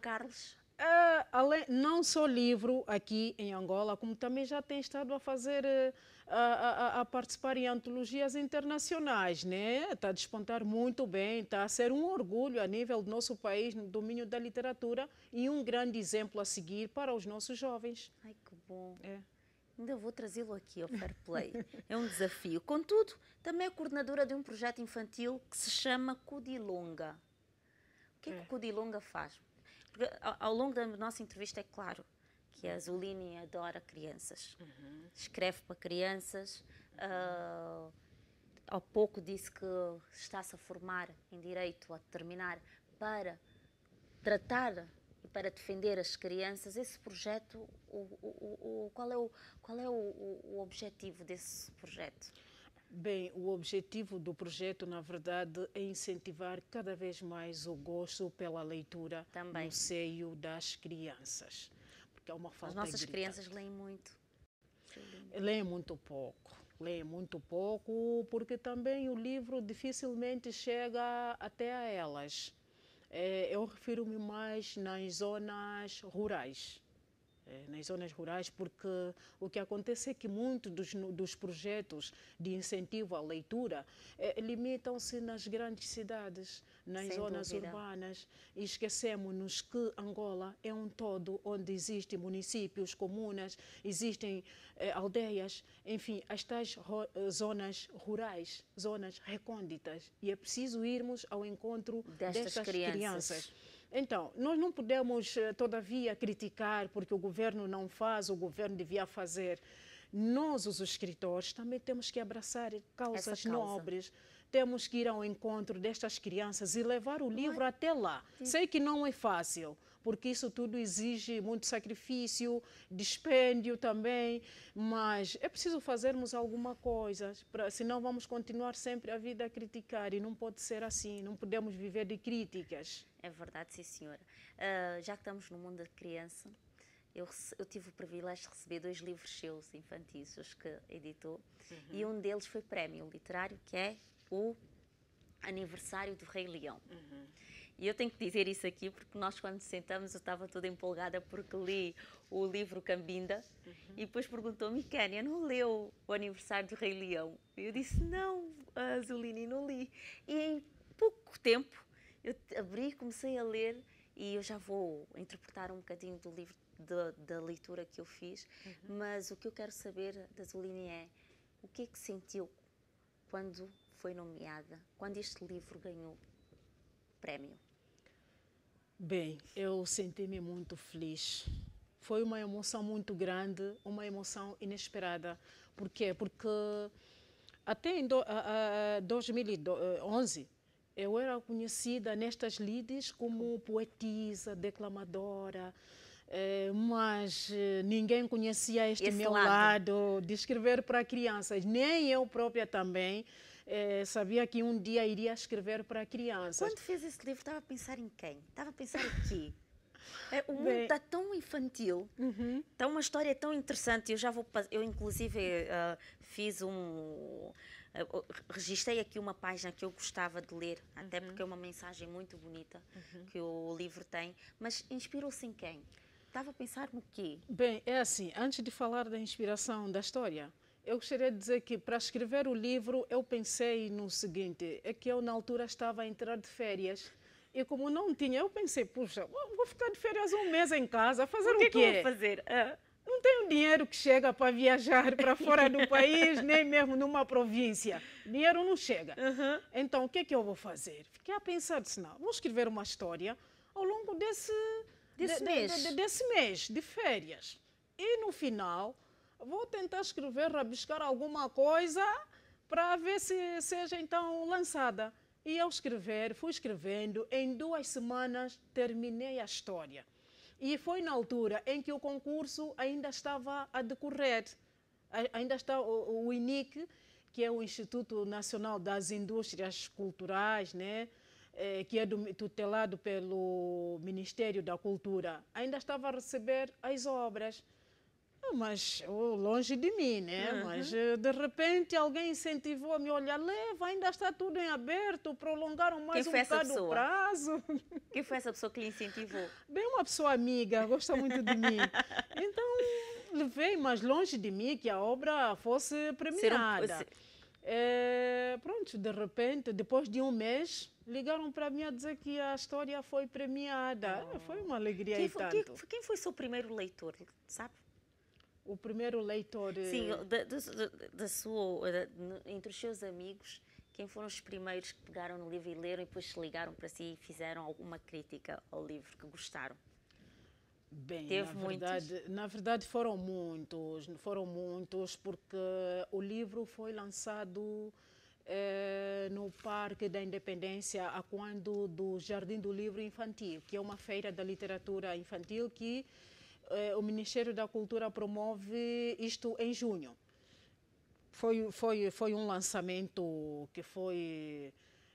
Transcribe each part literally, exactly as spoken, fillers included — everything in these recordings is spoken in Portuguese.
Carlos? É, além, não só livro aqui em Angola, como também já tem estado a fazer, eh, a, a, a participar em antologias internacionais, né? Está a despontar muito bem, está a ser um orgulho a nível do nosso país no domínio da literatura e um grande exemplo a seguir para os nossos jovens. Ai, que bom. É. Ainda vou trazê-lo aqui ao Fair Play. É um desafio. Contudo, também é coordenadora de um projeto infantil que se chama Cudilonga. O que é que o É. Cudilonga faz? Porque ao, ao longo da nossa entrevista é claro que a Zuline adora crianças. Uhum. Escreve para crianças. Uhum. Uh, há pouco disse que está-se a formar em Direito, a terminar, para tratar e para defender as crianças. Esse projeto, o, o, o, qual é, o, qual é o, o objetivo desse projeto? Bem, o objetivo do projeto, na verdade, é incentivar cada vez mais o gosto pela leitura também no seio das crianças. Porque há uma falta As nossas gritante. Crianças leem muito. Leem muito pouco. Leem muito pouco porque também o livro dificilmente chega até a elas. É, eu refiro-me mais nas zonas rurais. Nas zonas rurais, porque o que acontece é que muitos dos, dos projetos de incentivo à leitura eh, limitam-se nas grandes cidades, nas Sem zonas dúvida. urbanas, e esquecemos-nos que Angola é um todo onde existem municípios, comunas, existem eh, aldeias, enfim, as tais ro zonas rurais, zonas recônditas, e é preciso irmos ao encontro destas, destas crianças. crianças. Então, nós não podemos, todavia, criticar porque o governo não faz, o governo devia fazer. Nós, os escritores, também temos que abraçar causas nobres, temos que ir ao encontro destas crianças e levar o livro até lá. Sei que não é fácil, porque isso tudo exige muito sacrifício, dispêndio também, mas é preciso fazermos alguma coisa, pra, senão vamos continuar sempre a vida a criticar, e não pode ser assim, não podemos viver de críticas. É verdade, sim, senhora. Uh, já que estamos no mundo da criança, eu, eu tive o privilégio de receber dois livros seus infantis, os que editou, uhum. E um deles foi prémio literário, que é o Aniversário do Rei Leão. Uhum. E eu tenho que dizer isso aqui porque nós, quando sentamos, eu estava toda empolgada porque li o livro Cambinda, uhum. E depois perguntou-me, Kénia, não leu o Aniversário do Rei Leão? E eu disse, não, Zuline, não li. E em pouco tempo eu abri, comecei a ler, e eu já vou interpretar um bocadinho do livro, de, da leitura que eu fiz, uhum. Mas o que eu quero saber da Zuline é o que é que sentiu quando foi nomeada, quando este livro ganhou prémio? Bem, eu senti-me muito feliz. Foi uma emoção muito grande, uma emoção inesperada. Por quê? Porque até em do, a, a, dois mil e onze, eu era conhecida nestas lides como poetisa, declamadora, eh, mas eh, ninguém conhecia este Esse meu lado. lado de escrever para crianças. Nem eu própria também eh, sabia que um dia iria escrever para crianças. Quando fez esse livro, estava a pensar em quem? Estava a pensar em quê? É, o mundo está tão infantil, uhum. Está uma história tão interessante. Eu já vou, eu inclusive uh, fiz um, uh, registrei aqui uma página que eu gostava de ler, uhum. Até porque é uma mensagem muito bonita, uhum. Que o livro tem. Mas inspirou-se em quem? Estava a pensar no quê? Bem, é assim, antes de falar da inspiração da história, eu gostaria de dizer que para escrever o livro eu pensei no seguinte, é que eu na altura estava a entrar de férias. E como não tinha, eu pensei, puxa, vou ficar de férias um mês em casa, fazer o, o que quê? que eu vou fazer? Ah. Não tenho dinheiro que chega para viajar para fora do país, nem mesmo numa província. Dinheiro não chega. Uhum. Então, o que é que eu vou fazer? Fiquei a pensar, disse, não, vou escrever uma história ao longo desse, desse, de, mês. De, de, desse mês de férias. E no final, vou tentar escrever, rabiscar alguma coisa para ver se seja então lançada. E eu escrever, fui escrevendo, em duas semanas terminei a história. E foi na altura em que o concurso ainda estava a decorrer. Ainda está o, o I N I C, que é o Instituto Nacional das Indústrias Culturais, né? É, que é do, tutelado pelo Ministério da Cultura, ainda estava a receber as obras. Mas oh, longe de mim, né? Uhum. Mas de repente alguém incentivou a me olhar, leva, ainda está tudo em aberto, prolongaram mais um bocado o prazo. Quem foi essa pessoa que lhe incentivou? Bem, uma pessoa amiga, gosta muito de mim. Então, levei mais longe de mim que a obra fosse premiada. Um... É, pronto, de repente, depois de um mês, ligaram para mim a dizer que a história foi premiada. Oh. Foi uma alegria quem e foi, tanto. Quem, quem foi seu primeiro leitor, sabe? O primeiro leitor... Sim, da, da, da sua, da, entre os seus amigos, quem foram os primeiros que pegaram no livro e leram e depois se ligaram para si e fizeram alguma crítica ao livro que gostaram? Bem, Teve na verdade, muitos? Na verdade foram muitos, foram muitos, porque o livro foi lançado eh, no Parque da Independência, a quando do Jardim do Livro Infantil, que é uma feira da literatura infantil que o Ministério da Cultura promove isto em junho. Foi, foi, foi um lançamento que foi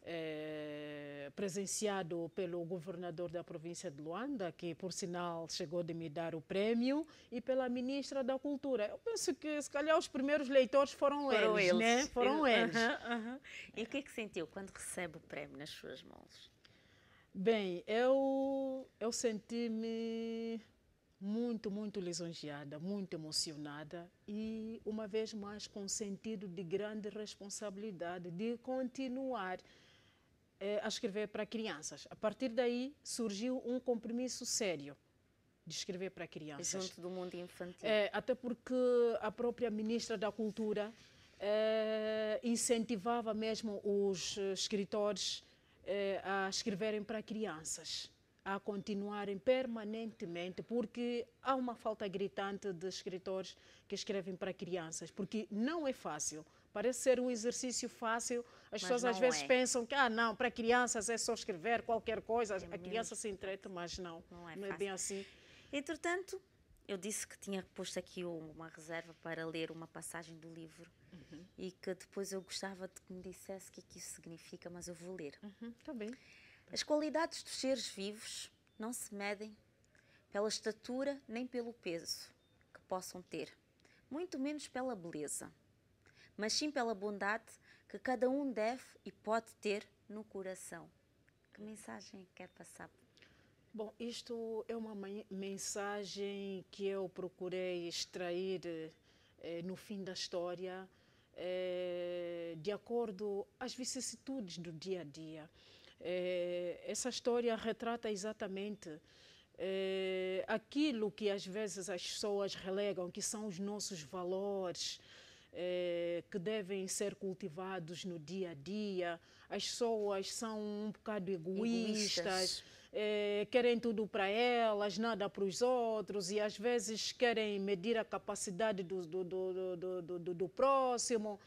é, presenciado pelo governador da província de Luanda, que por sinal chegou de me dar o prêmio, e pela ministra da Cultura. Eu penso que se calhar os primeiros leitores foram, foram eles, eles, né? Foram eles. Uhum, uhum. E o que é que sentiu quando recebe o prémio nas suas mãos? Bem, eu, eu senti-me muito, muito lisonjeada, muito emocionada e, uma vez mais, com sentido de grande responsabilidade de continuar eh, a escrever para crianças. A partir daí, surgiu um compromisso sério de escrever para crianças. Junto do mundo infantil. É, até porque a própria ministra da Cultura eh, incentivava mesmo os escritores eh, a escreverem para crianças, a continuarem permanentemente, porque há uma falta gritante de escritores que escrevem para crianças, porque não é fácil. Parece ser um exercício fácil, as mas pessoas às vezes é. pensam que ah, não, para crianças é só escrever qualquer coisa, é a criança se entrete, mas não, não é, não é bem assim. Entretanto, eu disse que tinha posto aqui uma reserva para ler uma passagem do livro uhum. e que depois eu gostava de que me dissesse o que é que isso significa, mas eu vou ler. Uhum, tá bem. As qualidades dos seres vivos não se medem pela estatura nem pelo peso que possam ter, muito menos pela beleza, mas sim pela bondade que cada um deve e pode ter no coração. Que mensagem quer passar? Bom, isto é uma mensagem que eu procurei extrair eh, no fim da história, eh, de acordo às vicissitudes do dia a dia. Eh, essa história retrata exatamente eh, aquilo que às vezes as pessoas relegam, que são os nossos valores, eh, que devem ser cultivados no dia a dia. As pessoas são um bocado egoístas, egoístas. Eh, querem tudo para elas, nada para os outros, e às vezes querem medir a capacidade do, do, do, do, do, do, do próximo,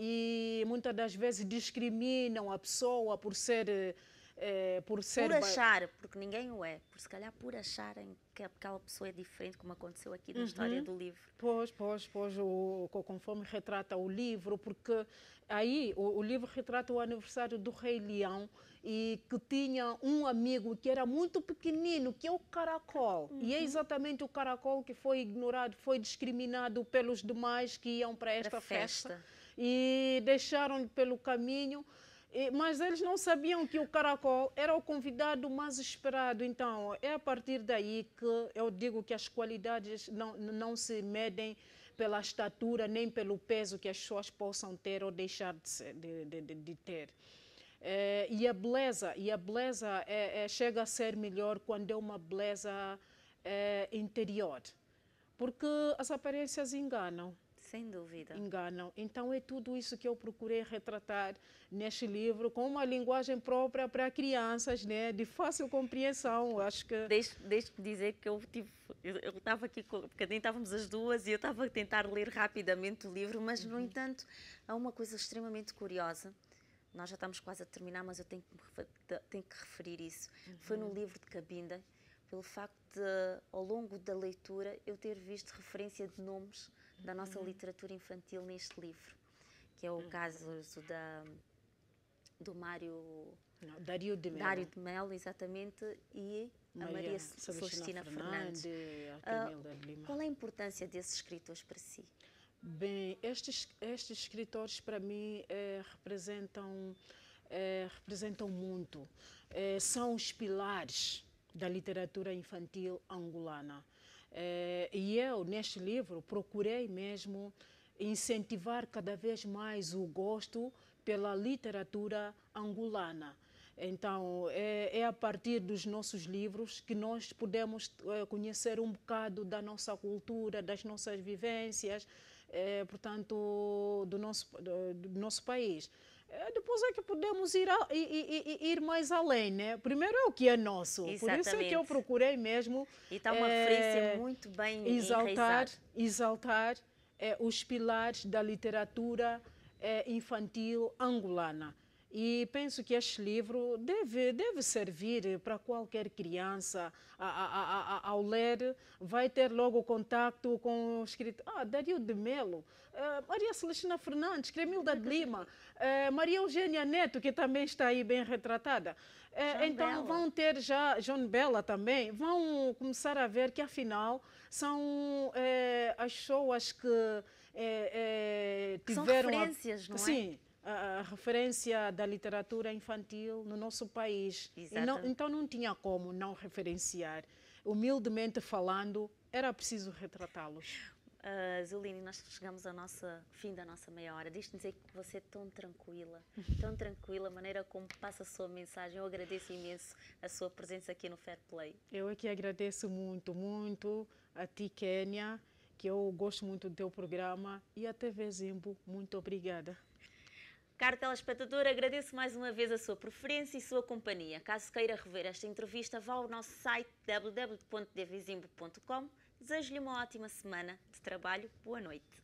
e muitas das vezes discriminam a pessoa por ser... É, por, ser por achar, porque ninguém o é, por se calhar por acharem que aquela pessoa é diferente, como aconteceu aqui na uhum. história do livro. Pois, pois, pois, o, conforme retrata o livro, porque aí o, o livro retrata o aniversário do Rei Leão, e que tinha um amigo que era muito pequenino, que é o caracol. Uhum. E é exatamente o caracol que foi ignorado, foi discriminado pelos demais que iam para esta para festa. festa. E deixaram-lhe pelo caminho. Mas eles não sabiam que o caracol era o convidado mais esperado. Então, é a partir daí que eu digo que as qualidades não, não se medem pela estatura nem pelo peso que as pessoas possam ter ou deixar de, ser, de, de, de ter. É, e a beleza, e a beleza é, é, chega a ser melhor quando é uma beleza é, interior, porque as aparências enganam. Sem dúvida. Enganam. Então é tudo isso que eu procurei retratar neste livro, com uma linguagem própria para crianças, né, de fácil compreensão. Acho que... Deixe-me dizer que eu tive, eu estava aqui, porque nem estávamos as duas, e eu estava a tentar ler rapidamente o livro, mas, uhum. no entanto, há uma coisa extremamente curiosa. Nós já estamos quase a terminar, mas eu tenho que, tenho que referir isso. Uhum. Foi no livro de Cabinda, pelo facto de, ao longo da leitura, eu ter visto referência de nomes da nossa uhum. literatura infantil neste livro, que é o uhum. caso da, do Mário... Não, Dário de Melo. Dário de Melo, exatamente, e a Maria Celestina Fernandes. Uh, qual é a importância desses escritores para si? Bem, estes, estes escritores para mim eh, representam, eh, representam muito. Eh, são os pilares da literatura infantil angolana. Eh, e eu, neste livro, procurei mesmo incentivar cada vez mais o gosto pela literatura angolana. Então, é, é a partir dos nossos livros que nós podemos é, conhecer um bocado da nossa cultura, das nossas vivências, é, portanto, do nosso, do, do nosso país. É, depois é que podemos ir, a, ir, ir mais além, né? Primeiro é o que é nosso. Exatamente. Por isso é que eu procurei mesmo... E está uma é, referência muito bem exaltar, exaltar é, os pilares da literatura é, infantil angolana. E penso que este livro deve, deve servir para qualquer criança. A, a, a, ao ler, vai ter logo contato com o escritor. Ah, Dario de Melo, uh, Maria Celestina Fernandes, Cremilda de Lima, uh, Maria Eugênia Neto, que também está aí bem retratada. Uh, então Bela. Vão ter já, João Bela também, vão começar a ver que afinal são uh, as pessoas que uh, uh, tiveram... São referências, a, não é? Sim. A referência da literatura infantil no nosso país. Não, então não tinha como não referenciar. Humildemente falando, era preciso retratá-los. Uh, Zuline, nós chegamos ao nosso fim da nossa meia hora. Deixe-me dizer que você é tão tranquila, tão tranquila, a maneira como passa a sua mensagem. Eu agradeço imenso a sua presença aqui no Fair Play. Eu é que agradeço muito, muito a ti, Kênia, que eu gosto muito do teu programa, e a T V Zimbo, muito obrigada. Caro telespectador, agradeço mais uma vez a sua preferência e sua companhia. Caso queira rever esta entrevista, vá ao nosso site w w w ponto d v zimbo ponto com. Desejo-lhe uma ótima semana de trabalho. Boa noite.